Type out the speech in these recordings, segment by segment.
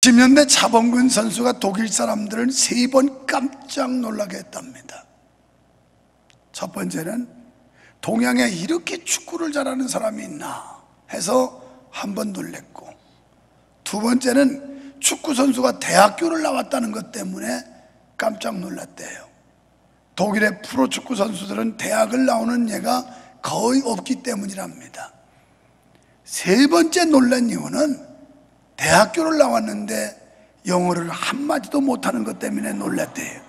60년대 차범근 선수가 독일 사람들을 3번 깜짝 놀라게 했답니다. 첫 번째는 동양에 이렇게 축구를 잘하는 사람이 있나 해서 한 번 놀랬고, 두 번째는 축구 선수가 대학교를 나왔다는 것 때문에 깜짝 놀랐대요. 독일의 프로축구 선수들은 대학을 나오는 예가 거의 없기 때문이랍니다. 세 번째 놀란 이유는 대학교를 나왔는데 영어를 한마디도 못하는 것 때문에 놀랐대요.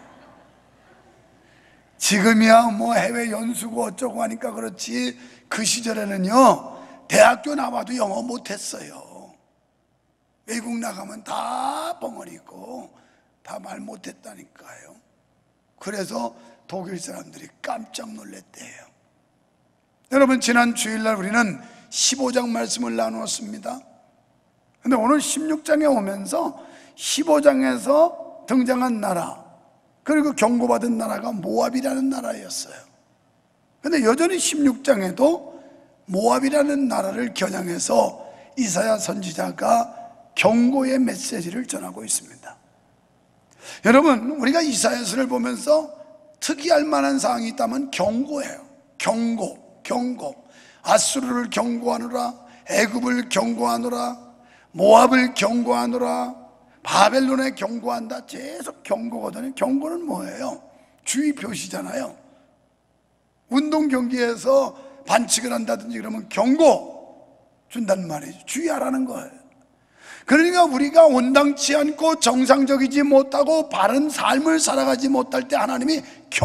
지금이야 뭐 해외 연수고 어쩌고 하니까 그렇지, 그 시절에는요 대학교 나와도 영어 못했어요. 외국 나가면 다 벙어리고 다 말 못했다니까요. 그래서 독일 사람들이 깜짝 놀랐대요. 여러분, 지난 주일날 우리는 15장 말씀을 나누었습니다. 근데 오늘 16장에 오면서 15장에서 등장한 나라, 그리고 경고받은 나라가 모압이라는 나라였어요. 근데 여전히 16장에도 모압이라는 나라를 겨냥해서 이사야 선지자가 경고의 메시지를 전하고 있습니다. 여러분, 우리가 이사야서를 보면서 특이할 만한 사항이 있다면 경고예요. 경고. 아수르를 경고하노라, 애굽을 경고하노라, 모압을 경고하노라, 바벨론에 경고한다. 계속 경고거든요. 경고는 뭐예요? 주의 표시잖아요. 운동 경기에서 반칙을 한다든지 그러면 경고 준단 말이죠. 주의하라는 거예요. 그러니까 우리가 온당치 않고 정상적이지 못하고 바른 삶을 살아가지 못할 때 하나님이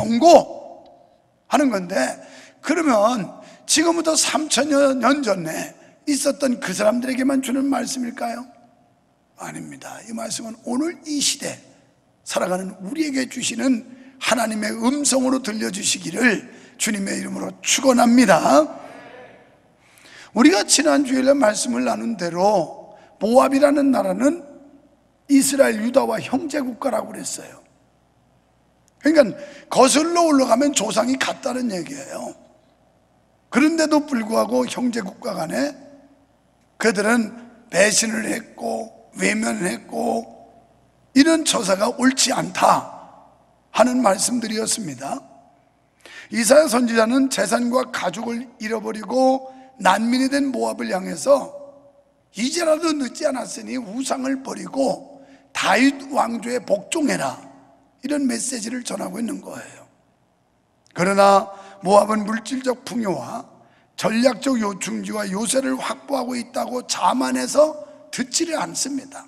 경고하는 건데, 그러면 지금부터 3000여 년 전에 있었던 그 사람들에게만 주는 말씀일까요? 아닙니다. 이 말씀은 오늘 이 시대 살아가는 우리에게 주시는 하나님의 음성으로 들려주시기를 주님의 이름으로 축원합니다. 우리가 지난 주일에 말씀을 나눈 대로 모압이라는 나라는 이스라엘 유다와 형제국가라고 그랬어요. 그러니까 거슬러 올라가면 조상이 같다는 얘기예요. 그런데도 불구하고 형제국가 간에 그들은 배신을 했고 외면을 했고 이런 처사가 옳지 않다 하는 말씀들이었습니다. 이사야 선지자는 재산과 가족을 잃어버리고 난민이 된 모압을 향해서 이제라도 늦지 않았으니 우상을 버리고 다윗 왕조에 복종해라, 이런 메시지를 전하고 있는 거예요. 그러나 모압은 물질적 풍요와 전략적 요충지와 요새를 확보하고 있다고 자만해서 듣지를 않습니다.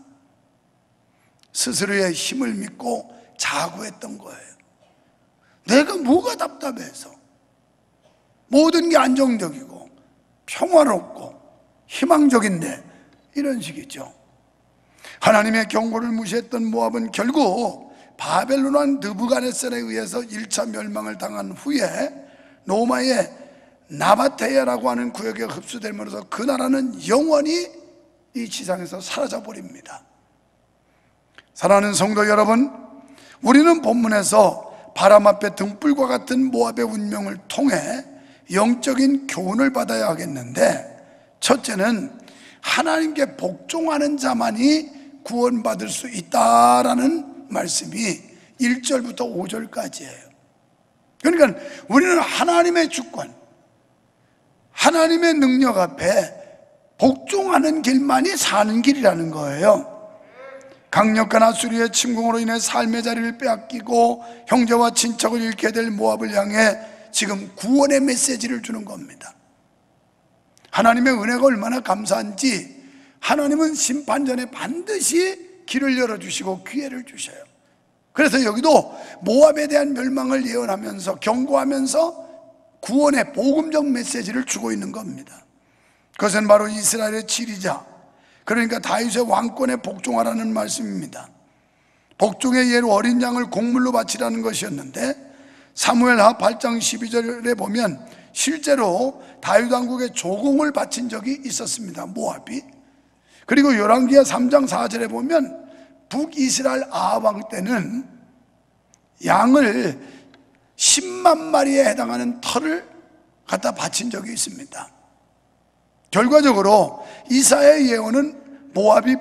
스스로의 힘을 믿고 자구했던 거예요. 내가 뭐가 답답해서, 모든 게 안정적이고 평화롭고 희망적인데, 이런 식이죠. 하나님의 경고를 무시했던 모압은 결국 바벨론 왕 느부갓네살에 의해서 1차 멸망을 당한 후에 로마의 나바테야라고 하는 구역에 흡수됨으로써 그 나라는 영원히 이 지상에서 사라져 버립니다. 사랑하는 성도 여러분, 우리는 본문에서 바람 앞에 등불과 같은 모압의 운명을 통해 영적인 교훈을 받아야 하겠는데, 첫째는 하나님께 복종하는 자만이 구원받을 수 있다라는 말씀이 1절부터 5절까지예요. 그러니까 우리는 하나님의 주권, 하나님의 능력 앞에 복종하는 길만이 사는 길이라는 거예요. 강력한 아수리의 침공으로 인해 삶의 자리를 빼앗기고 형제와 친척을 잃게 될 모압을 향해 지금 구원의 메시지를 주는 겁니다. 하나님의 은혜가 얼마나 감사한지 하나님은 심판전에 반드시 길을 열어주시고 기회를 주셔요. 그래서 여기도 모압에 대한 멸망을 예언하면서 경고하면서 구원의 복음적 메시지를 주고 있는 겁니다. 그것은 바로 이스라엘의 지리자, 그러니까 다윗의 왕권에 복종하라는 말씀입니다. 복종의 예로 어린 양을 곡물로 바치라는 것이었는데, 사무엘하 8장 12절에 보면 실제로 다윗 왕국에 조공을 바친 적이 있었습니다, 모압이. 그리고 열왕기하 3장 4절에 보면 북이스라엘 아합 왕 때는 양을 10만 마리에 해당하는 털을 갖다 바친 적이 있습니다. 결과적으로 이사야의 예언은 모압이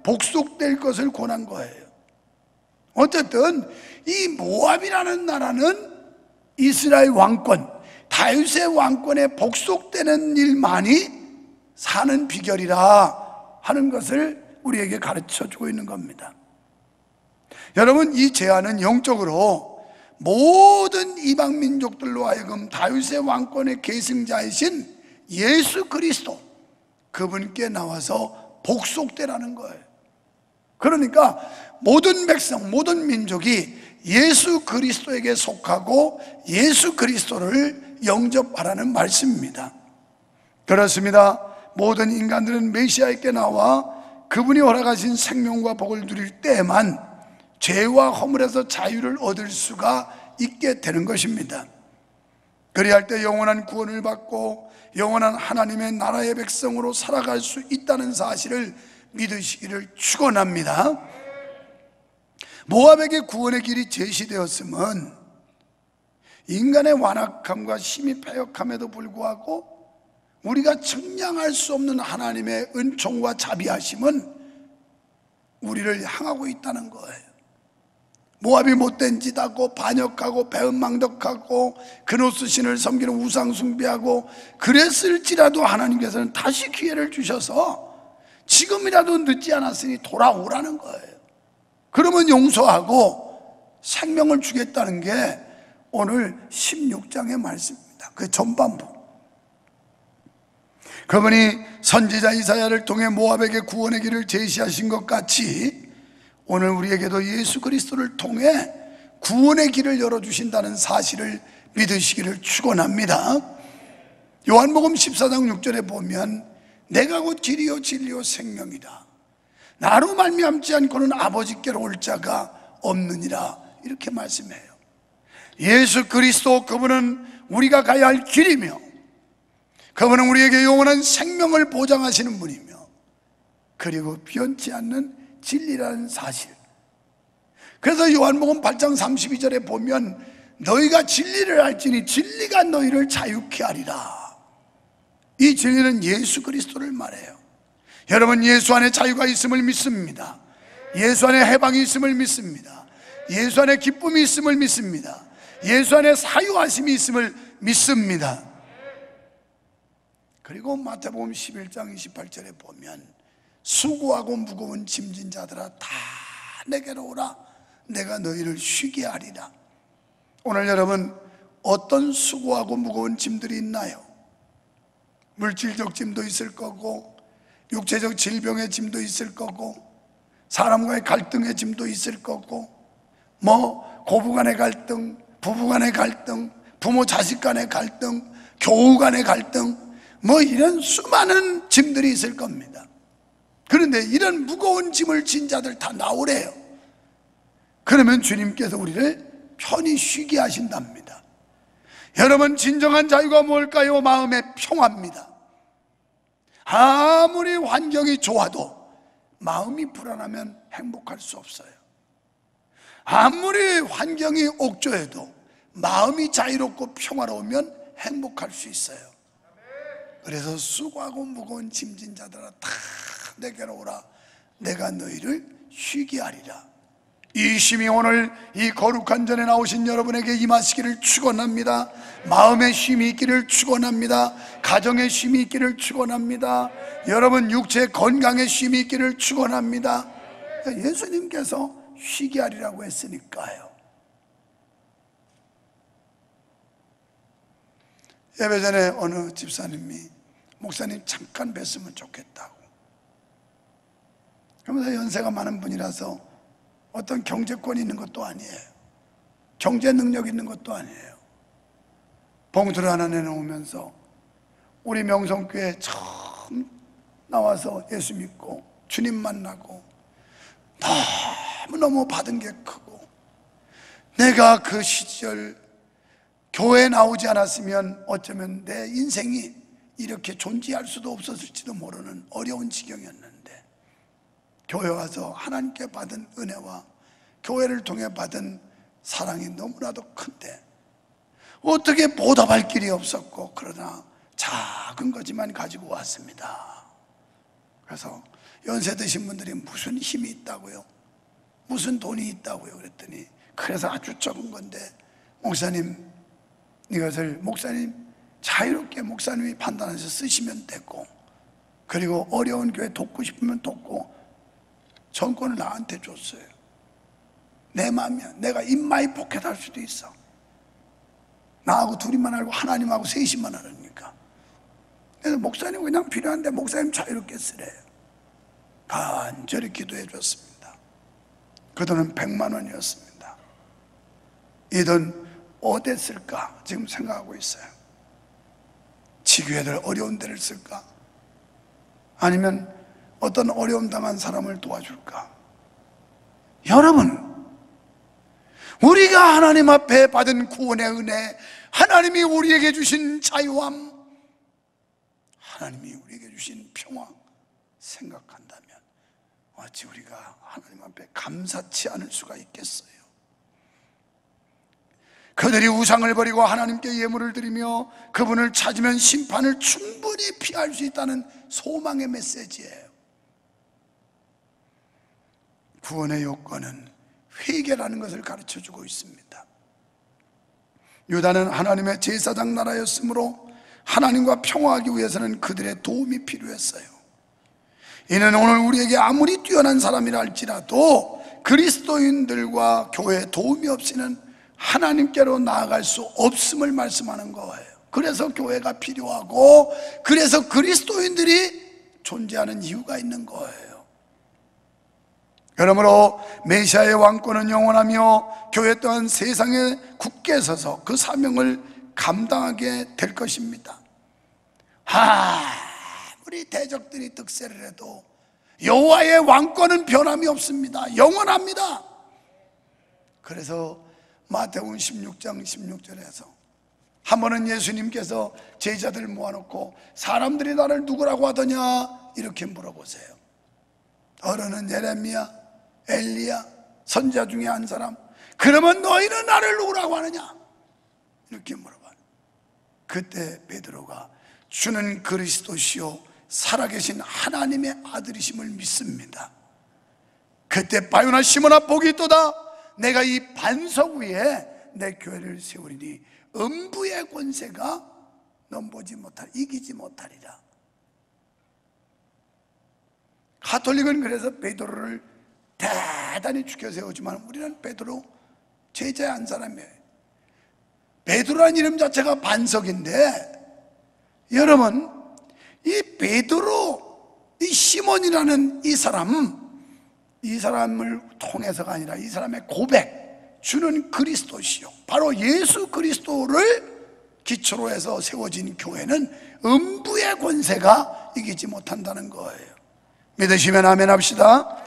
복속될 것을 권한 거예요. 어쨌든 이 모압이라는 나라는 이스라엘 왕권, 다윗의 왕권에 복속되는 일만이 사는 비결이라 하는 것을 우리에게 가르쳐주고 있는 겁니다. 여러분, 이 제안은 영적으로 모든 이방 민족들로 하여금 다윗의 왕권의 계승자이신 예수 그리스도, 그분께 나와서 복속되라는 거예요. 그러니까 모든 백성, 모든 민족이 예수 그리스도에게 속하고 예수 그리스도를 영접하라는 말씀입니다. 그렇습니다. 모든 인간들은 메시아에게 나와 그분이 허락하신 생명과 복을 누릴 때에만 죄와 허물에서 자유를 얻을 수가 있게 되는 것입니다. 그리할 때 영원한 구원을 받고 영원한 하나님의 나라의 백성으로 살아갈 수 있다는 사실을 믿으시기를 축원합니다. 모압에게 구원의 길이 제시되었음은 인간의 완악함과 심히 패역함에도 불구하고 우리가 측량할 수 없는 하나님의 은총과 자비하심은 우리를 향하고 있다는 거예요. 모압이 못된 짓 하고 반역하고 배은망덕하고 그노스 신을 섬기는 우상 숭배하고 그랬을지라도 하나님께서는 다시 기회를 주셔서 지금이라도 늦지 않았으니 돌아오라는 거예요. 그러면 용서하고 생명을 주겠다는 게 오늘 16장의 말씀입니다. 그 전반부. 그분이 선지자 이사야를 통해 모압에게 구원의 길을 제시하신 것 같이 오늘 우리에게도 예수 그리스도를 통해 구원의 길을 열어주신다는 사실을 믿으시기를 축원합니다. 요한복음 14장 6절에 보면 내가 곧 길이요 진리요 생명이라 나로 말미암지 않고는 아버지께로 올 자가 없느니라, 이렇게 말씀해요. 예수 그리스도, 그분은 우리가 가야 할 길이며 그분은 우리에게 영원한 생명을 보장하시는 분이며 그리고 변치 않는 진리라는 사실. 그래서 요한복음 8장 32절에 보면 너희가 진리를 알지니 진리가 너희를 자유케 하리라. 이 진리는 예수 그리스도를 말해요. 여러분, 예수 안에 자유가 있음을 믿습니다. 예수 안에 해방이 있음을 믿습니다. 예수 안에 기쁨이 있음을 믿습니다. 예수 안에 사유하심이 있음을 믿습니다. 그리고 마태복음 11장 28절에 보면 수고하고 무거운 짐진 자들아 다 내게로 오라, 내가 너희를 쉬게 하리라. 오늘 여러분, 어떤 수고하고 무거운 짐들이 있나요? 물질적 짐도 있을 거고 육체적 질병의 짐도 있을 거고 사람과의 갈등의 짐도 있을 거고 고부 간의 갈등, 부부 간의 갈등, 부모 자식 간의 갈등, 교우 간의 갈등, 이런 수많은 짐들이 있을 겁니다. 그런데 이런 무거운 짐을 진 자들 다 나오래요. 그러면 주님께서 우리를 편히 쉬게 하신답니다. 여러분, 진정한 자유가 뭘까요? 마음의 평화입니다. 아무리 환경이 좋아도 마음이 불안하면 행복할 수 없어요. 아무리 환경이 옥조해도 마음이 자유롭고 평화로우면 행복할 수 있어요. 그래서 수고하고 무거운 짐진 자들아 다 내게로 오라, 내가 너희를 쉬게 하리라. 이 쉼이 오늘 이 거룩한 전에 나오신 여러분에게 임하시기를 축원합니다. 마음의 쉼이 있기를 축원합니다. 가정의 쉼이 있기를 축원합니다. 여러분 육체 건강의 쉼이 있기를 축원합니다. 예수님께서 쉬게 하리라고 했으니까요. 예배 전에 어느 집사님이 목사님 잠깐 뵀으면 좋겠다고. 그러면서 연세가 많은 분이라서 어떤 경제권이 있는 것도 아니에요. 경제 능력 있는 것도 아니에요. 봉투를 하나 내놓으면서 우리 명성교회 처음 나와서 예수 믿고 주님 만나고 너무너무 받은 게 크고 내가 그 시절 교회에 나오지 않았으면 어쩌면 내 인생이 이렇게 존재할 수도 없었을지도 모르는 어려운 지경이었는데 교회 와서 하나님께 받은 은혜와 교회를 통해 받은 사랑이 너무나도 큰데 어떻게 보답할 길이 없었고 그러나 작은 거지만 가지고 왔습니다. 그래서 연세 드신 분들이 무슨 힘이 있다고요? 무슨 돈이 있다고요? 그랬더니 그래서 아주 적은 건데 목사님 이것을 목사님 자유롭게 목사님이 판단해서 쓰시면 되고, 그리고 어려운 교회 돕고 싶으면 돕고, 정권을 나한테 줬어요. 내 마음이야. 내가 입마이 포켓 할 수도 있어. 나하고 둘이만 알고 하나님하고 셋이만 알으니까. 그래서 목사님 그냥 필요한데 목사님 자유롭게 쓰래요. 간절히 기도해 줬습니다. 그 돈은 100만 원이었습니다. 이 돈 어디에 쓸까 지금 생각하고 있어요. 지교회들 어려운 데를 쓸까? 아니면 어떤 어려움 당한 사람을 도와줄까? 여러분, 우리가 하나님 앞에 받은 구원의 은혜, 하나님이 우리에게 주신 자유함, 하나님이 우리에게 주신 평화 생각한다면 어찌 우리가 하나님 앞에 감사치 않을 수가 있겠어요? 그들이 우상을 버리고 하나님께 예물을 드리며 그분을 찾으면 심판을 충분히 피할 수 있다는 소망의 메시지예요. 구원의 요건은 회개라는 것을 가르쳐주고 있습니다. 유다는 하나님의 제사장 나라였으므로 하나님과 평화하기 위해서는 그들의 도움이 필요했어요. 이는 오늘 우리에게 아무리 뛰어난 사람이라 할지라도 그리스도인들과 교회의 도움이 없이는 하나님께로 나아갈 수 없음을 말씀하는 거예요. 그래서 교회가 필요하고, 그래서 그리스도인들이 존재하는 이유가 있는 거예요. 그러므로 메시아의 왕권은 영원하며 교회 또한 세상에 굳게 서서 그 사명을 감당하게 될 것입니다. 우리 대적들이 득세를 해도 여호와의 왕권은 변함이 없습니다. 영원합니다. 그래서 마태복음 16장 16절에서 한 번은 예수님께서 제자들 모아놓고 사람들이 나를 누구라고 하더냐 이렇게 물어보세요. 어른은 예레미야, 엘리야, 선지자 중에 한 사람. 그러면 너희는 나를 누구라고 하느냐 이렇게 물어봐요. 그때 베드로가 주는 그리스도시요 살아계신 하나님의 아들이심을 믿습니다. 그때 바요나 시몬아 복이 있도다. 내가 이 반석 위에 내 교회를 세우리니 음부의 권세가 넘보지 못하리, 이기지 못하리라. 가톨릭은 그래서 베드로를 대단히 죽여 세우지만 우리는 베드로 제자의 한 사람이에요. 베드로라는 이름 자체가 반석인데, 여러분 이 베드로, 이 시몬이라는 이 사람을 통해서가 아니라 이 사람의 고백, 주는 그리스도시요, 바로 예수 그리스도를 기초로 해서 세워진 교회는 음부의 권세가 이기지 못한다는 거예요. 믿으시면 아멘 합시다.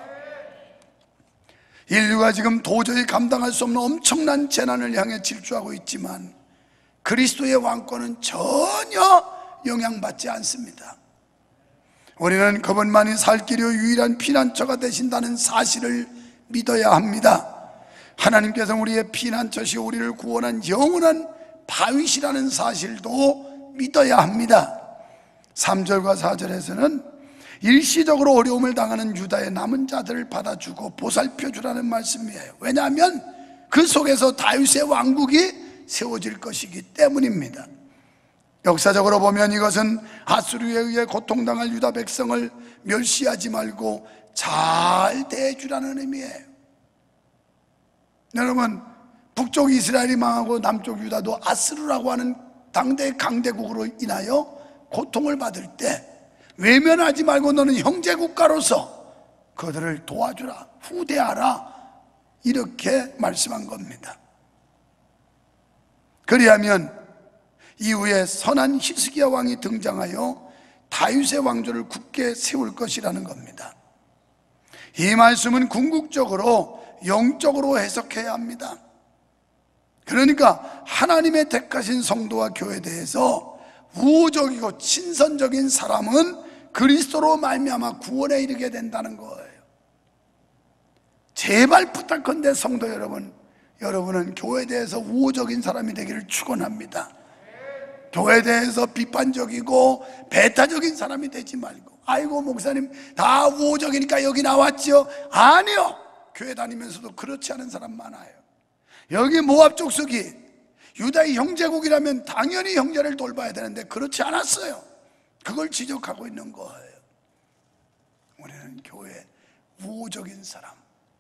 인류가 지금 도저히 감당할 수 없는 엄청난 재난을 향해 질주하고 있지만 그리스도의 왕권은 전혀 영향받지 않습니다. 우리는 그분만이 살 길이요 유일한 피난처가 되신다는 사실을 믿어야 합니다. 하나님께서 우리의 피난처시요 우리를 구원한 영원한 바위시라는 사실도 믿어야 합니다. 3절과 4절에서는 일시적으로 어려움을 당하는 유다의 남은 자들을 받아주고 보살펴주라는 말씀이에요. 왜냐하면 그 속에서 다윗의 왕국이 세워질 것이기 때문입니다. 역사적으로 보면 이것은 아수르에 의해 고통당할 유다 백성을 멸시하지 말고 잘 대해주라는 의미예요. 여러분, 북쪽 이스라엘이 망하고 남쪽 유다도 아수르라고 하는 당대 강대국으로 인하여 고통을 받을 때 외면하지 말고 너는 형제국가로서 그들을 도와주라, 후대하라, 이렇게 말씀한 겁니다. 그리하면 이후에 선한 히스기야 왕이 등장하여 다윗의 왕조를 굳게 세울 것이라는 겁니다. 이 말씀은 궁극적으로 영적으로 해석해야 합니다. 그러니까 하나님의 택하신 성도와 교회에 대해서 우호적이고 친선적인 사람은 그리스도로 말미암아 구원에 이르게 된다는 거예요. 제발 부탁컨대 성도 여러분, 여러분은 교회에 대해서 우호적인 사람이 되기를 축원합니다. 교회에 대해서 비판적이고 배타적인 사람이 되지 말고, 아이고 목사님 다 우호적이니까 여기 나왔죠. 아니요, 교회 다니면서도 그렇지 않은 사람 많아요. 여기 모압 족속이 유다의 형제국이라면 당연히 형제를 돌봐야 되는데 그렇지 않았어요. 그걸 지적하고 있는 거예요. 우리는 교회 우호적인 사람,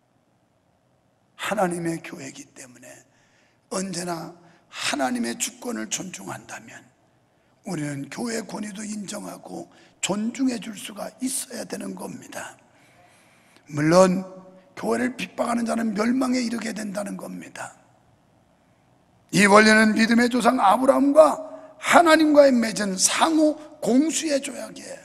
하나님의 교회이기 때문에 언제나 하나님의 주권을 존중한다면 우리는 교회 권위도 인정하고 존중해 줄 수가 있어야 되는 겁니다. 물론 교회를 핍박하는 자는 멸망에 이르게 된다는 겁니다. 이 원리는 믿음의 조상 아브라함과 하나님과의 맺은 상호 공수의 조약이에요.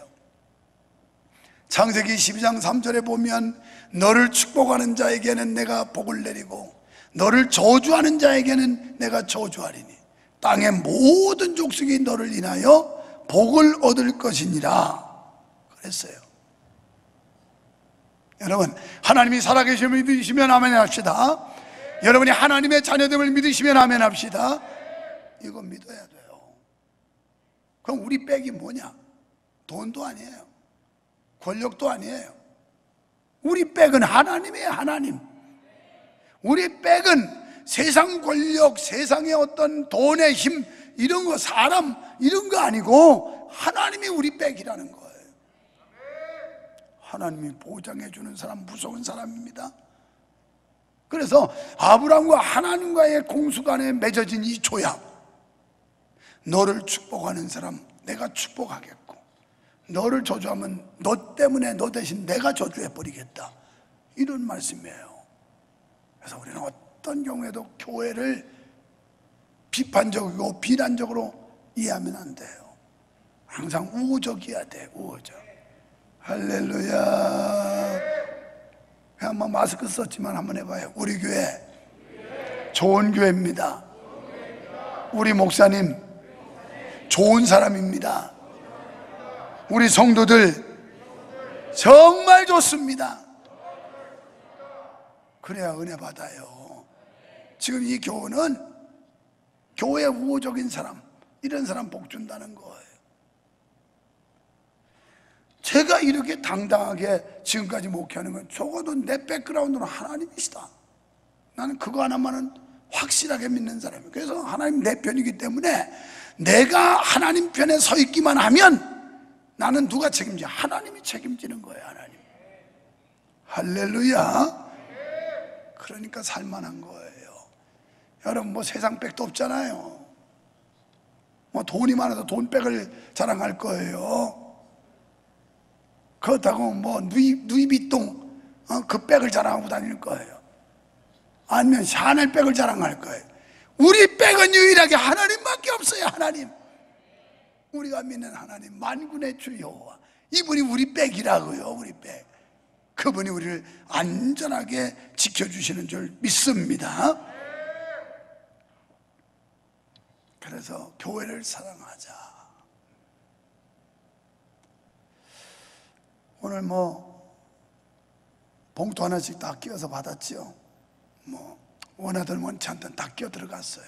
창세기 12장 3절에 보면 너를 축복하는 자에게는 내가 복을 내리고 너를 저주하는 자에게는 내가 저주하리니 땅의 모든 족속이 너를 인하여 복을 얻을 것이니라 그랬어요. 여러분, 하나님이 살아계심을 믿으시면 아멘 합시다. 여러분이 하나님의 자녀됨을 믿으시면 아멘 합시다. 이거 믿어야 돼요. 그럼 우리 백이 뭐냐? 돈도 아니에요, 권력도 아니에요. 우리 백은 하나님이에요. 하나님. 우리 백은 세상 권력, 세상의 어떤 돈의 힘, 이런 거, 사람 이런 거 아니고 하나님이 우리 백이라는 거예요. 하나님이 보장해 주는 사람, 무서운 사람입니다. 그래서 아브라함과 하나님과의 공수 간에 맺어진 이 조약, 너를 축복하는 사람 내가 축복하겠고 너를 저주하면 너 때문에 너 대신 내가 저주해 버리겠다, 이런 말씀이에요. 그래서 우리는 어떤 경우에도 교회를 비판적이고 비난적으로 이해하면 안 돼요. 항상 우호적이어야 돼. 우호적. 할렐루야. 한번 마스크 썼지만 한번 해봐요. 우리 교회 좋은 교회입니다. 우리 목사님 좋은 사람입니다. 우리 성도들 정말 좋습니다. 그래야 은혜 받아요. 지금 이 교회는 교회 우호적인 사람, 이런 사람 복 준다는 거예요. 제가 이렇게 당당하게 지금까지 목회하는 건 적어도 내 백그라운드는 하나님이시다, 나는 그거 하나만은 확실하게 믿는 사람이에요. 그래서 하나님 내 편이기 때문에 내가 하나님 편에 서 있기만 하면 나는 누가 책임져? 하나님이 책임지는 거예요. 하나님. 할렐루야. 그러니까 살만한 거예요. 여러분, 뭐 세상 백도 없잖아요. 뭐 돈이 많아서 돈백을 자랑할 거예요. 그렇다고 뭐 누이비통 그 백을 자랑하고 다닐 거예요. 아니면 샤넬 백을 자랑할 거예요. 우리 백은 유일하게 하나님밖에 없어요. 하나님. 우리가 믿는 하나님, 만군의 주 여호와, 이분이 우리 백이라고요. 우리 백. 그분이 우리를 안전하게 지켜주시는 줄 믿습니다. 그래서 교회를 사랑하자. 오늘 뭐 봉투 하나씩 다 끼워서 받았죠. 뭐 원하든 원치 않든 다 끼워 들어갔어요.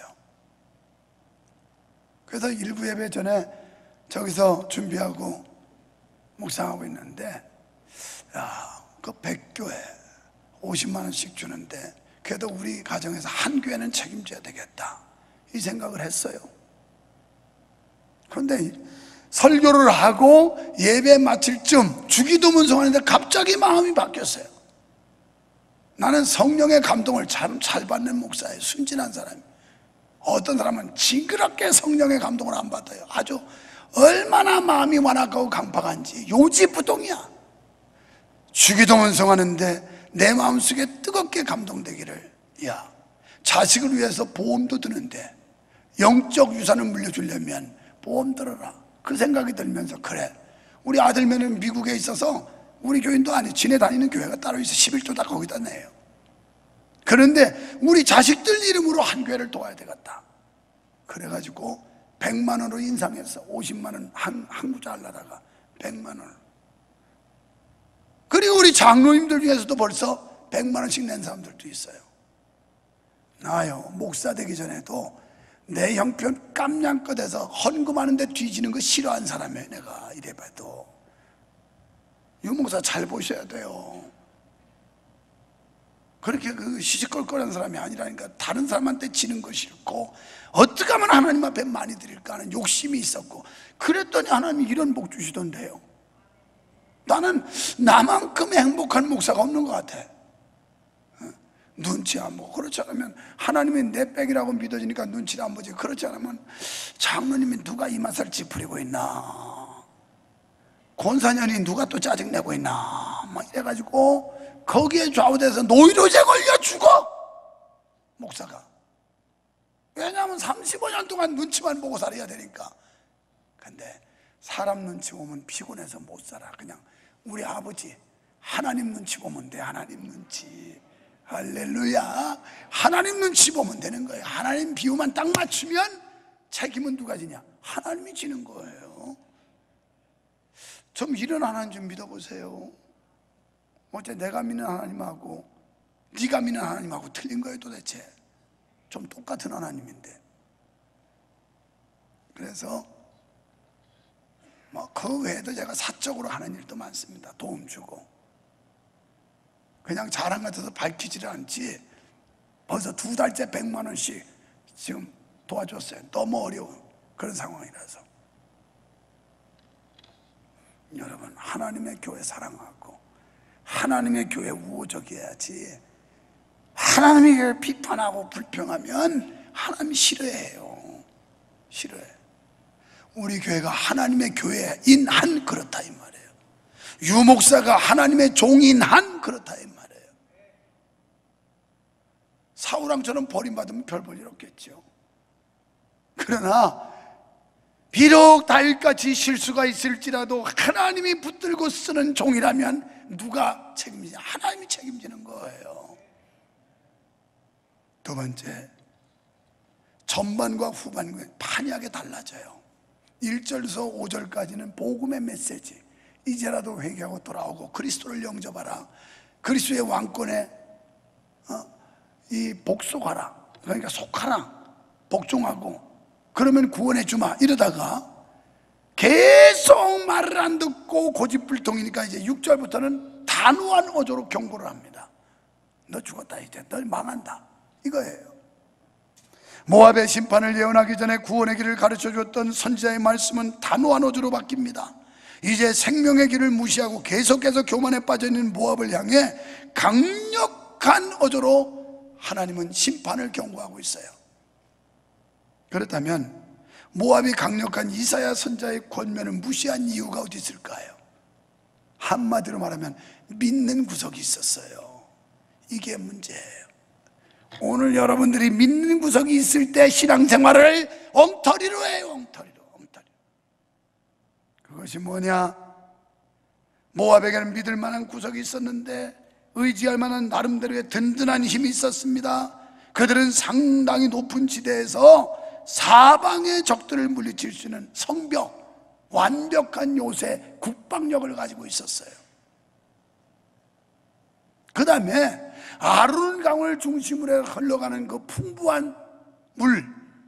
그래서 일부 예배 전에 저기서 준비하고 묵상하고 있는데, 야, 그 100교회 50만 원씩 주는데 그래도 우리 가정에서 한 교회는 책임져야 되겠다, 이 생각을 했어요. 그런데 설교를 하고 예배 마칠 쯤 주기도문 성하는데 갑자기 마음이 바뀌었어요. 나는 성령의 감동을 잘 받는 목사예요. 순진한 사람이. 어떤 사람은 징그럽게 성령의 감동을 안 받아요. 아주 얼마나 마음이 완악하고 강팍한지 요지부동이야. 주기도문 성하는데 내 마음속에 뜨겁게 감동되기를, 야, 자식을 위해서 보험도 드는데 영적 유산을 물려주려면 보험 들어라, 그 생각이 들면서, 그래, 우리 아들면은 미국에 있어서 우리 교인도 아니 지내 다니는 교회가 따로 있어. 11조 다 거기다 내요. 그런데 우리 자식들 이름으로 한 교회를 도와야 되겠다. 그래가지고 100만 원으로 인상해서 50만 원 한 구자 하려다가 100만 원. 그리고 우리 장로님들 중에서도 벌써 100만 원씩 낸 사람들도 있어요. 나요, 목사 되기 전에도 내 형편 깜냥껏해서 헌금하는데 뒤지는 거 싫어하는 사람이에요. 내가 이래봐도. 유목사 잘 보셔야 돼요. 그렇게 시시껄껄한 사람이 아니라니까. 다른 사람한테 지는 거 싫고 어떻게 하면 하나님 앞에 많이 드릴까 하는 욕심이 있었고, 그랬더니 하나님이 이런 복 주시던데요. 나는 나만큼 행복한 목사가 없는 것 같아. 눈치 안 보고. 그렇지 않으면 하나님이 내 백이라고 믿어지니까 눈치를 안 보지. 그렇지 않으면 장로님이 누가 이 맛을 찌푸리고 있나, 권사년이 누가 또 짜증내고 있나 막 이래가지고 거기에 좌우돼서 노이로제 걸려 죽어 목사가. 왜냐하면 35년 동안 눈치만 보고 살아야 되니까. 근데 사람 눈치 보면 피곤해서 못 살아. 그냥 우리 아버지 하나님 눈치 보면 돼. 하나님 눈치. 할렐루야. 하나님 눈치 보면 되는 거예요. 하나님 비유만 딱 맞추면 책임은 누가 지냐? 하나님이 지는 거예요. 좀 이런 하나님 좀 믿어보세요. 어째 내가 믿는 하나님하고 네가 믿는 하나님하고 틀린 거예요 도대체? 좀 똑같은 하나님인데. 그래서 그 외에도 제가 사적으로 하는 일도 많습니다. 도움 주고. 그냥 자랑 같아서 밝히지를 않지 벌써 2달째 100만 원씩 지금 도와줬어요. 너무 어려운 그런 상황이라서. 여러분, 하나님의 교회 사랑하고 하나님의 교회 우호적이어야지. 하나님의 교회 비판하고 불평하면 하나님이 싫어해요. 싫어해. 우리 교회가 하나님의 교회인 한 그렇다 이 말이에요. 유목사가 하나님의 종인 한 그렇다 이 말이에요. 사울왕처럼 버림받으면 별 볼 일 없겠죠. 그러나 비록 다윗같이 실수가 있을지라도 하나님이 붙들고 쓰는 종이라면 누가 책임지냐? 하나님이 책임지는 거예요. 두 번째, 전반과 후반과 판이하게 달라져요. 1절에서 5절까지는 복음의 메시지. 이제라도 회개하고 돌아오고 그리스도를 영접하라. 그리스도의 왕권에 이 복속하라. 그러니까 속하라. 복종하고 그러면 구원해 주마. 이러다가 계속 말을 안 듣고 고집불통이니까 이제 6절부터는 단호한 어조로 경고를 합니다. 너 죽었다. 이제 너 망한다. 이거예요. 모압의 심판을 예언하기 전에 구원의 길을 가르쳐 줬던 선지자의 말씀은 단호한 어조로 바뀝니다. 이제 생명의 길을 무시하고 계속해서 교만에 빠져있는 모압을 향해 강력한 어조로 하나님은 심판을 경고하고 있어요. 그렇다면 모압이 강력한 이사야 선지자의 권면을 무시한 이유가 어디 있을까요? 한마디로 말하면 믿는 구석이 있었어요. 이게 문제예요. 오늘 여러분들이 믿는 구석이 있을 때 신앙생활을 엉터리로 해요. 엉터리. 그것이 뭐냐? 모압에게는 믿을 만한 구석이 있었는데 의지할 만한 나름대로의 든든한 힘이 있었습니다. 그들은 상당히 높은 지대에서 사방의 적들을 물리칠 수 있는 성벽, 완벽한 요새 국방력을 가지고 있었어요. 그 다음에 아르논 강을 중심으로 흘러가는 그 풍부한 물,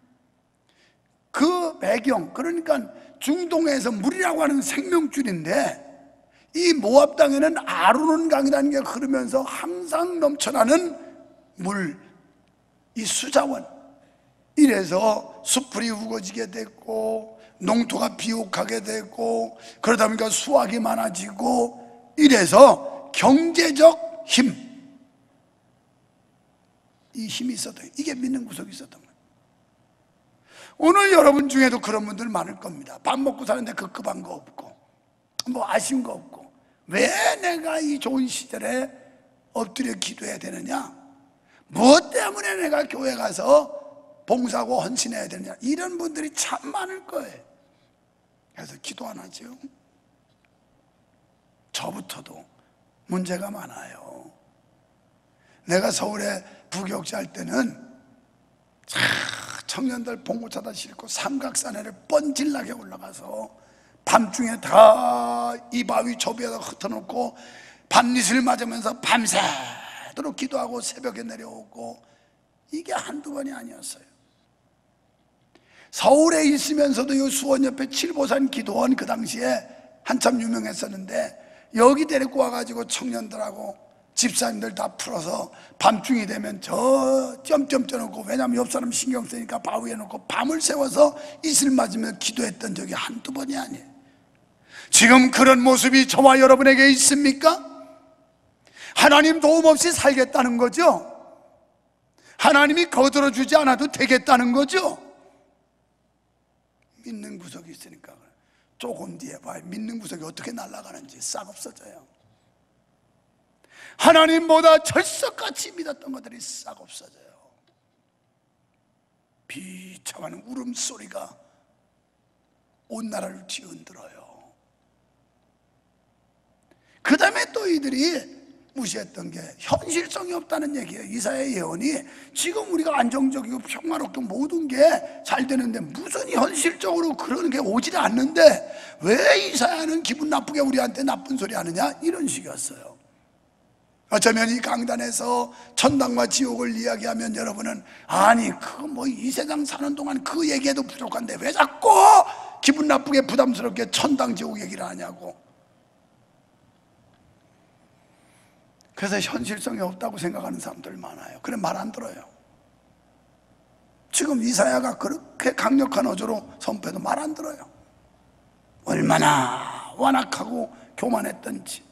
그 배경, 그러니까 중동에서 물이라고 하는 생명줄인데 이 모압 땅에는 아르논 강이라는 게 흐르면서 항상 넘쳐나는 물, 이 수자원. 이래서 숲풀이 우거지게 됐고 농토가 비옥하게 되고 그러다 보니까 수확이 많아지고 이래서 경제적 힘, 이 힘이 있었던, 이게 믿는 구석이 있었던 거예요. 오늘 여러분 중에도 그런 분들 많을 겁니다. 밥 먹고 사는데 급급한 거 없고 뭐 아쉬운 거 없고 왜 내가 이 좋은 시절에 엎드려 기도해야 되느냐, 무엇 때문에 내가 교회 가서 봉사하고 헌신해야 되느냐, 이런 분들이 참 많을 거예요. 그래서 기도 안 하죠. 저부터도 문제가 많아요. 내가 서울에 부교육자 할 때는 청년들 봉고차다 싣고 삼각산에를 뻔질나게 올라가서 밤중에 다 이 바위 저 위에다 흩어놓고 밤낮을 맞으면서 밤새도록 기도하고 새벽에 내려오고, 이게 한두 번이 아니었어요. 서울에 있으면서도 이 수원 옆에 칠보산 기도원 그 당시에 한참 유명했었는데, 여기 데리고 와가지고 청년들하고 집사님들 다 풀어서 밤중이 되면 저 점점 쪄놓고, 왜냐면 옆 사람 신경 쓰니까 바위에 놓고 밤을 새워서 이슬 맞으며 기도했던 적이 한두 번이 아니에요. 지금 그런 모습이 저와 여러분에게 있습니까? 하나님 도움 없이 살겠다는 거죠. 하나님이 거들어주지 않아도 되겠다는 거죠. 믿는 구석이 있으니까. 조금 뒤에 봐요. 믿는 구석이 어떻게 날아가는지 싹 없어져요. 하나님보다 철석같이 믿었던 것들이 싹 없어져요. 비참한 울음소리가 온 나라를 뒤흔들어요. 그 다음에 또 이들이 무시했던 게 현실성이 없다는 얘기예요. 이사야의 예언이 지금 우리가 안정적이고 평화롭고 모든 게 잘 되는데 무슨 현실적으로 그런 게 오지 않는데 왜 이사야는 기분 나쁘게 우리한테 나쁜 소리 하느냐, 이런 식이었어요. 어쩌면 이 강단에서 천당과 지옥을 이야기하면 여러분은 아니 그거 뭐 이 세상 사는 동안 그 얘기해도 부족한데 왜 자꾸 기분 나쁘게 부담스럽게 천당 지옥 얘기를 하냐고. 그래서 현실성이 없다고 생각하는 사람들 많아요. 그래 말 안 들어요. 지금 이사야가 그렇게 강력한 어조로 선포해도 말 안 들어요. 얼마나 완악하고 교만했던지.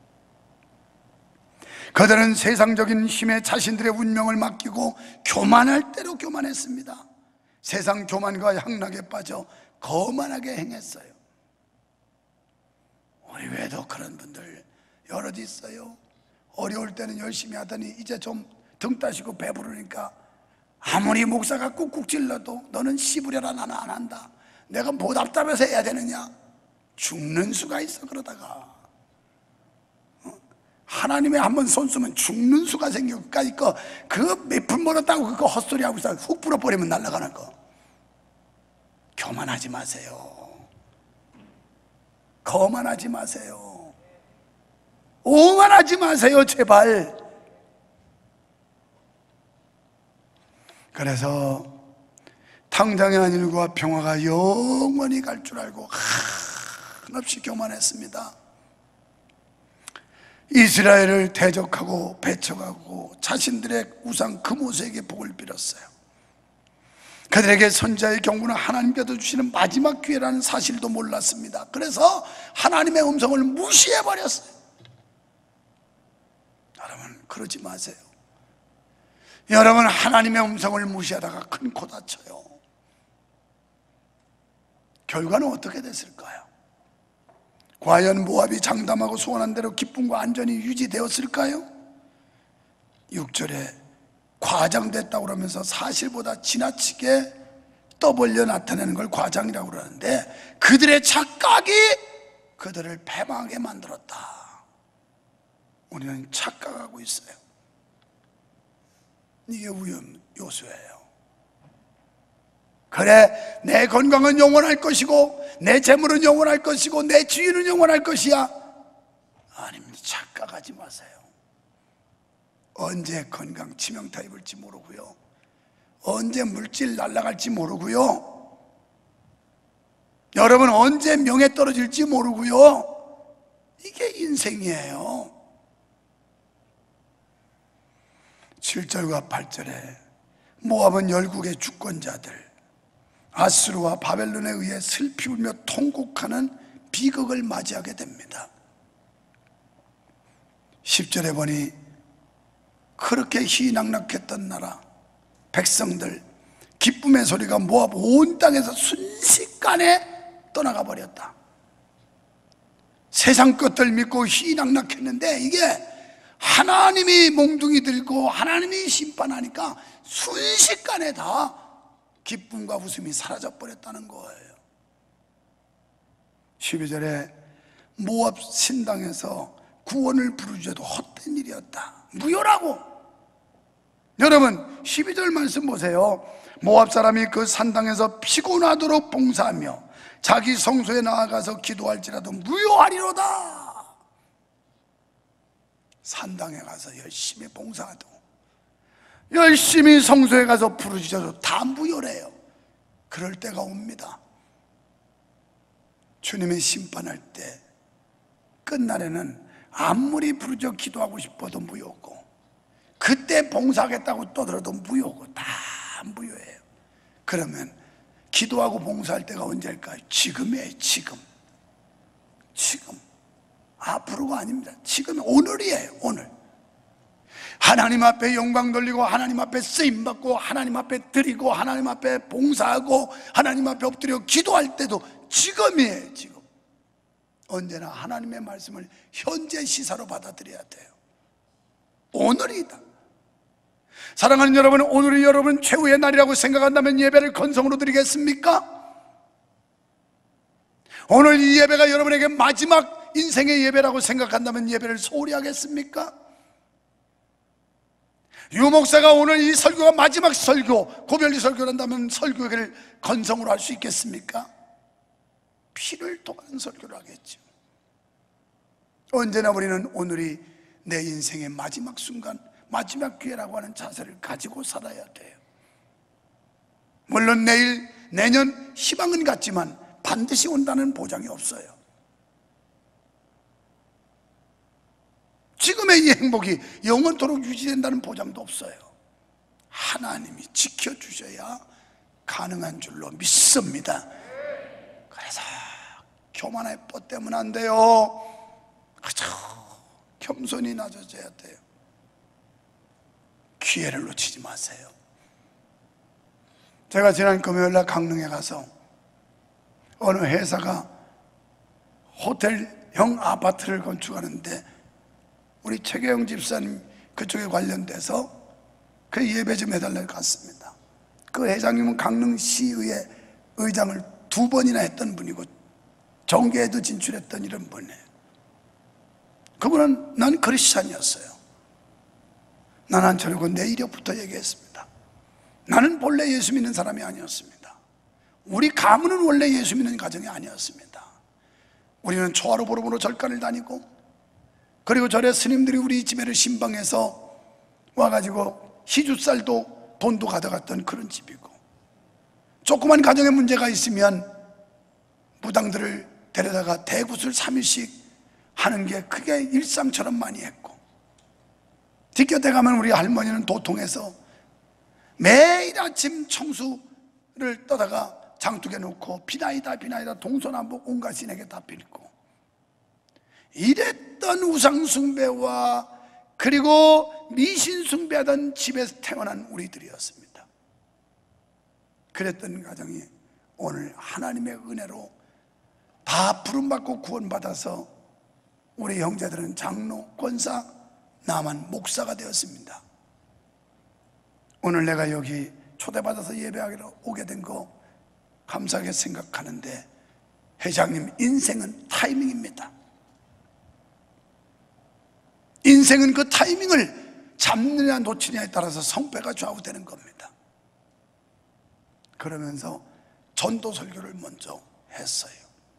그들은 세상적인 힘에 자신들의 운명을 맡기고 교만할 대로 교만했습니다. 세상 교만과 향락에 빠져 거만하게 행했어요. 우리 외에도 그런 분들 여럿 있어요. 어려울 때는 열심히 하더니 이제 좀 등 따시고 배부르니까 아무리 목사가 꾹꾹 찔러도 너는 씹으려라, 나는 안 한다. 내가 뭐 답답해서 해야 되느냐. 죽는 수가 있어. 그러다가 하나님의 한번 손 쓰면 죽는 수가 생겨. 그 몇 푼 벌었다고 그거 헛소리하고 있어. 훅 불어버리면 날아가는 거. 교만하지 마세요. 거만하지 마세요. 오만하지 마세요, 제발. 그래서 당장의 안일과 평화가 영원히 갈 줄 알고 한없이 교만했습니다. 이스라엘을 대적하고 배척하고 자신들의 우상 그모스에게 복을 빌었어요. 그들에게 선지자의 경고는 하나님께서 주시는 마지막 기회라는 사실도 몰랐습니다. 그래서 하나님의 음성을 무시해버렸어요. 여러분 그러지 마세요. 여러분 하나님의 음성을 무시하다가 큰 코 다쳐요. 결과는 어떻게 됐을까요? 과연 모압이 장담하고 소원한 대로 기쁨과 안전이 유지되었을까요? 6절에 과장됐다고 그러면서 사실보다 지나치게 떠벌려 나타내는 걸 과장이라고 그러는데, 그들의 착각이 그들을 패망하게 만들었다. 우리는 착각하고 있어요. 이게 위험 요소예요. 그래, 내 건강은 영원할 것이고 내 재물은 영원할 것이고 내 지위는 영원할 것이야. 아닙니다. 착각하지 마세요. 언제 건강 치명타 입을지 모르고요, 언제 물질 날아갈지 모르고요, 여러분 언제 명예 떨어질지 모르고요. 이게 인생이에요. 7절과 8절에 모압은 열국의 주권자들 아수르와 바벨론에 의해 슬피 울며 통곡하는 비극을 맞이하게 됩니다. 10절에 보니 그렇게 희낙락했던 나라 백성들 기쁨의 소리가 모압 온 땅에서 순식간에 떠나가 버렸다. 세상 것들 믿고 희낙락했는데 이게 하나님이 몽둥이 들고 하나님이 심판하니까 순식간에 다 기쁨과 웃음이 사라져버렸다는 거예요. 12절에 모압 신당에서 구원을 부르짖어도 헛된 일이었다. 무효라고. 여러분 12절 말씀 보세요. 모압 사람이 그 산당에서 피곤하도록 봉사하며 자기 성소에 나아가서 기도할지라도 무효하리로다. 산당에 가서 열심히 봉사하도 열심히 성소에 가서 부르짖어도 다 무효래요. 그럴 때가 옵니다. 주님의 심판할 때 끝날에는 아무리 부르짖어 기도하고 싶어도 무효고, 그때 봉사하겠다고 떠들어도 무효고, 다 무효예요. 그러면 기도하고 봉사할 때가 언제일까요? 지금이에요. 지금. 앞으로가 아닙니다. 지금, 오늘이에요. 오늘. 하나님 앞에 영광 돌리고, 하나님 앞에 쓰임받고, 하나님 앞에 드리고, 하나님 앞에 봉사하고, 하나님 앞에 엎드려 기도할 때도 지금이에요. 지금. 언제나 하나님의 말씀을 현재 시사로 받아들여야 돼요. 오늘이다. 사랑하는 여러분, 오늘이 여러분 최후의 날이라고 생각한다면 예배를 건성으로 드리겠습니까? 오늘 이 예배가 여러분에게 마지막 인생의 예배라고 생각한다면 예배를 소홀히 하겠습니까? 유목사가 오늘 이 설교가 마지막 설교, 고별리 설교를 한다면 설교를 건성으로 할 수 있겠습니까? 피를 토하는 설교를 하겠죠. 언제나 우리는 오늘이 내 인생의 마지막 순간, 마지막 기회라고 하는 자세를 가지고 살아야 돼요. 물론 내일, 내년 희망은 같지만 반드시 온다는 보장이 없어요. 지금의 이 행복이 영원토록 유지된다는 보장도 없어요. 하나님이 지켜주셔야 가능한 줄로 믿습니다. 그래서 교만의 뻗 때문 안 돼요. 그저 겸손히 낮아져야 돼요. 기회를 놓치지 마세요. 제가 지난 금요일날 강릉에 가서 어느 회사가 호텔형 아파트를 건축하는데 우리 최계영 집사님 그쪽에 관련돼서 그 예배 좀 해달라고 갔습니다. 그 회장님은 강릉시의회 의장을 2번이나 했던 분이고 정계에도 진출했던 이런 분이에요. 그분은 난 크리스찬이었어요. 나는 저러고 내 이력부터 얘기했습니다. 나는 본래 예수 믿는 사람이 아니었습니다. 우리 가문은 원래 예수 믿는 가정이 아니었습니다. 우리는 초하루 보름으로 절간을 다니고, 그리고 절에 스님들이 우리 집에를 신방해서 와가지고 희주쌀도 돈도 가져갔던 그런 집이고, 조그만 가정에 문제가 있으면 무당들을 데려다가 대구술 3일씩 하는 게 그게 일상처럼 많이 했고, 뒷곁에 가면 우리 할머니는 도통해서 매일 아침 청수를 떠다가 장독에 놓고 비나이다 동서남북 온갖 신에게 다 빌고, 이랬던 우상숭배와 그리고 미신숭배하던 집에서 태어난 우리들이었습니다. 그랬던 가정이 오늘 하나님의 은혜로 다 부름받고 구원받아서 우리 형제들은 장로, 권사, 나만 목사가 되었습니다. 오늘 내가 여기 초대받아서 예배하기로 오게 된 거 감사하게 생각하는데, 회장님, 인생은 타이밍입니다. 인생은 그 타이밍을 잡느냐 놓치냐에 따라서 성패가 좌우되는 겁니다. 그러면서 전도 설교를 먼저 했어요.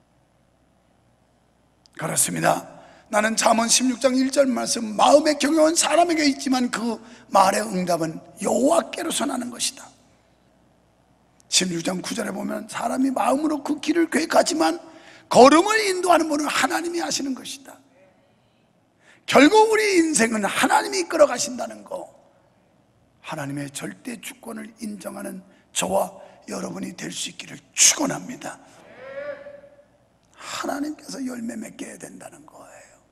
그렇습니다. 나는 잠언 16장 1절 말씀, 마음에 경영은 사람에게 있지만 그 말의 응답은 여호와께로서 나는 것이다. 16장 9절에 보면 사람이 마음으로 그 길을 계획하지만 걸음을 인도하는 분은 하나님이 하시는 것이다. 결국 우리 인생은 하나님이 이끌어 가신다는 거, 하나님의 절대 주권을 인정하는 저와 여러분이 될 수 있기를 축원합니다. 하나님께서 열매 맺게 해야 된다는 거예요.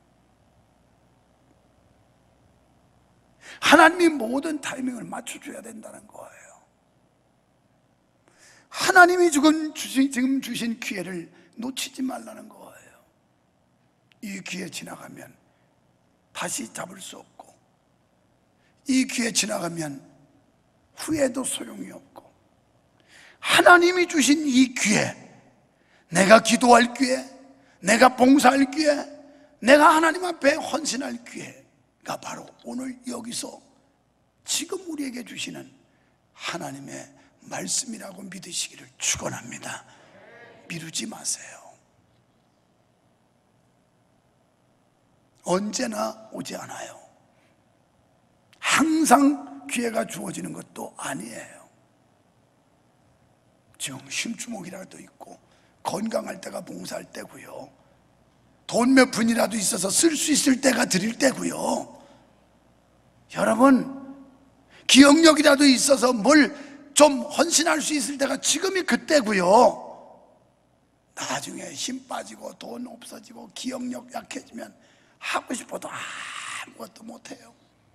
하나님이 모든 타이밍을 맞춰줘야 된다는 거예요. 하나님이 지금 주신 기회를 놓치지 말라는 거예요. 이 기회 지나가면 다시 잡을 수 없고, 이 기회 지나가면 후회도 소용이 없고, 하나님이 주신 이 기회, 내가 기도할 기회, 내가 봉사할 기회, 내가 하나님 앞에 헌신할 기회가 바로 오늘 여기서 지금 우리에게 주시는 하나님의 말씀이라고 믿으시기를 축원합니다. 미루지 마세요. 언제나 오지 않아요. 항상 기회가 주어지는 것도 아니에요. 대충 쉼주먹이라도 있고 건강할 때가 봉사할 때고요, 돈 몇 푼이라도 있어서 쓸 수 있을 때가 드릴 때고요, 여러분 기억력이라도 있어서 뭘 좀 헌신할 수 있을 때가 지금이 그때고요. 나중에 힘 빠지고 돈 없어지고 기억력 약해지면 하고 싶어도 아무것도 못해요.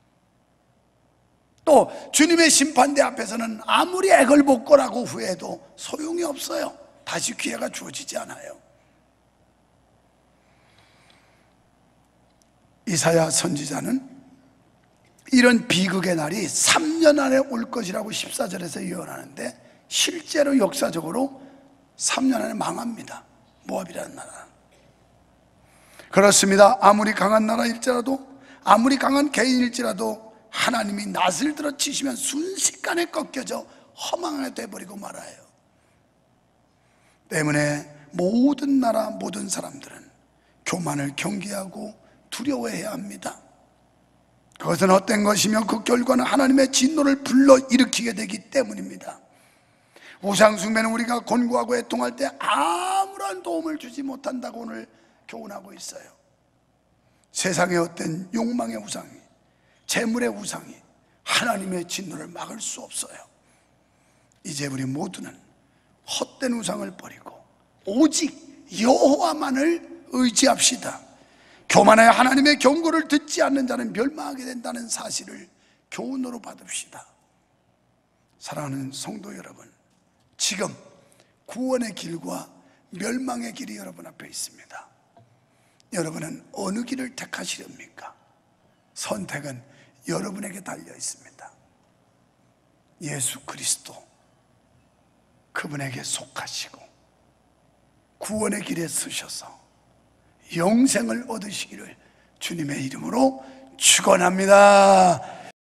또 주님의 심판대 앞에서는 아무리 액을 복고라고 후회해도 소용이 없어요. 다시 기회가 주어지지 않아요. 이사야 선지자는 이런 비극의 날이 3년 안에 올 것이라고 14절에서 예언하는데, 실제로 역사적으로 3년 안에 망합니다. 모압이라는 나라. 그렇습니다. 아무리 강한 나라일지라도, 아무리 강한 개인일지라도 하나님이 낫을 들어 치시면 순식간에 꺾여져 허망하게 돼버리고 말아요. 때문에 모든 나라, 모든 사람들은 교만을 경계하고 두려워해야 합니다. 그것은 헛된 것이며 그 결과는 하나님의 진노를 불러일으키게 되기 때문입니다. 우상숭배는 우리가 곤고하고 애통할 때 아무런 도움을 주지 못한다고 오늘 교훈하고 있어요. 세상의 어떤 욕망의 우상이, 재물의 우상이 하나님의 진노를 막을 수 없어요. 이제 우리 모두는 헛된 우상을 버리고 오직 여호와만을 의지합시다. 교만하여 하나님의 경고를 듣지 않는 자는 멸망하게 된다는 사실을 교훈으로 받읍시다. 사랑하는 성도 여러분, 지금 구원의 길과 멸망의 길이 여러분 앞에 있습니다. 여러분은 어느 길을 택하시렵니까? 선택은 여러분에게 달려 있습니다. 예수 그리스도, 그분에게 속하시고 구원의 길에 서셔서 영생을 얻으시기를 주님의 이름으로 축원합니다.